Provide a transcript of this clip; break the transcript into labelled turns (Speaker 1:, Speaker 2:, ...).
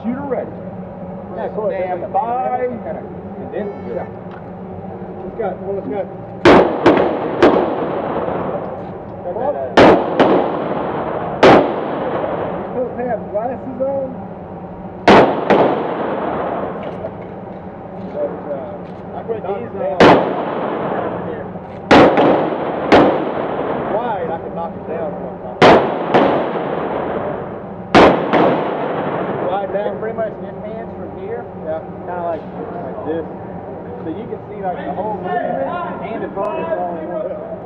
Speaker 1: shooter ready.
Speaker 2: Yeah, of course.
Speaker 1: Stand by.
Speaker 2: And then, yeah. Let's go. Well, let's go. You're supposed to have glasses on. But, I put these on. Wide, I can knock it down one time. Wide down. Pretty much enhance from here. Yeah. Kind of like this. So you can see like the whole movement and the focus all in one.